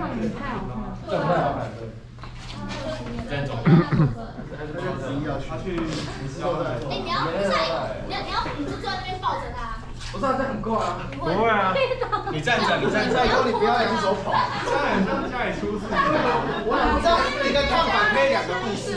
太好看了。 这不太好看，对。 在走。 他去哎，你要，你就坐在那边抱着他。 不是啊，这很怪啊。 不会啊，你站着，你站着。 你不要两手跑， 这样很像家里出事。 我想知道一个看板可以2个故事。